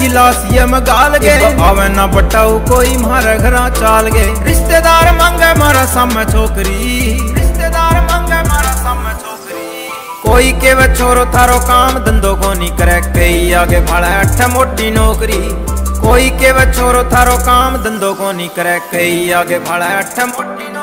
लाश ये मगाल गए आवे ना बटाऊ कोई मारे घरा चाल गए। रिश्तेदार मांगे मारा सामे छोकरी, रिश्तेदार मांगे मारा सामे छोकरी। कोई के वे छोरो थारो काम धंधो को नहीं करे, कई आगे भाड़ा अठ मोटी नौकरी। कोई के वे छोरो थारो काम धंधो को नहीं करे, कई आगे भाड़ा अठ मोटी नौकरी।